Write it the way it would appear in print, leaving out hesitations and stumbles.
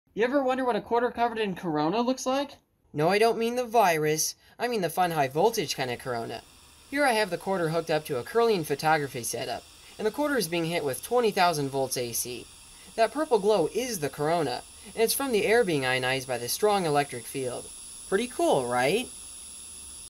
You ever wonder what a quarter covered in corona looks like? No, I don't mean the virus. I mean the fun high voltage kind of corona. Here I have the quarter hooked up to a kirlian photography setup, and the quarter is being hit with 20,000 volts AC. That purple glow is the corona, and it's from the air being ionized by the strong electric field. Pretty cool, right?